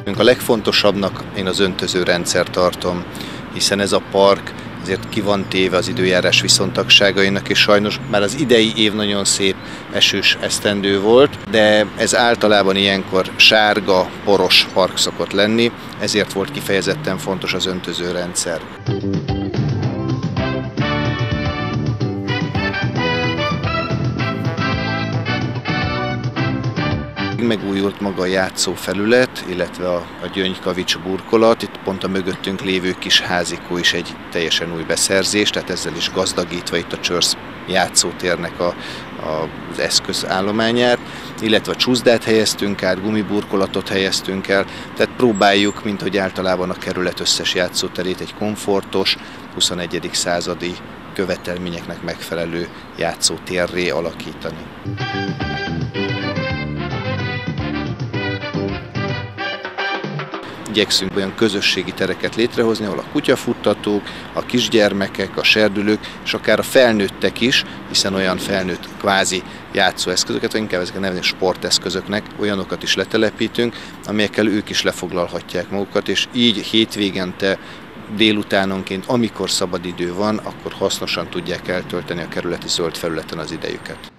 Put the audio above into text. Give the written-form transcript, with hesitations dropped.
A legfontosabbnak én az öntözőrendszer tartom, hiszen ez a park azért ki van téve az időjárás viszontagságainak, és sajnos már az idei év nagyon szép esős esztendő volt, de ez általában ilyenkor sárga, poros park szokott lenni, ezért volt kifejezetten fontos az öntözőrendszer. Megújult maga a játszófelület, illetve a Gyöngykavics burkolat. Itt pont a mögöttünk lévő kis házikó is egy teljesen új beszerzés, tehát ezzel is gazdagítva itt a Csörsz játszótérnek az eszközállományát, illetve a csúszdát helyeztünk át, gumiburkolatot helyeztünk el, tehát próbáljuk, mint hogy általában a kerület összes játszóterét egy komfortos, 21. századi követelményeknek megfelelő játszótérré alakítani. Igyekszünk olyan közösségi tereket létrehozni, ahol a kutyafuttatók, a kisgyermekek, a serdülők, és akár a felnőttek is, hiszen olyan felnőtt kvázi játszóeszközöket, vagy inkább ezeket nevezni sporteszközöknek, olyanokat is letelepítünk, amelyekkel ők is lefoglalhatják magukat, és így hétvégente, délutánonként, amikor szabad idő van, akkor hasznosan tudják eltölteni a kerületi zöld felületen az idejüket.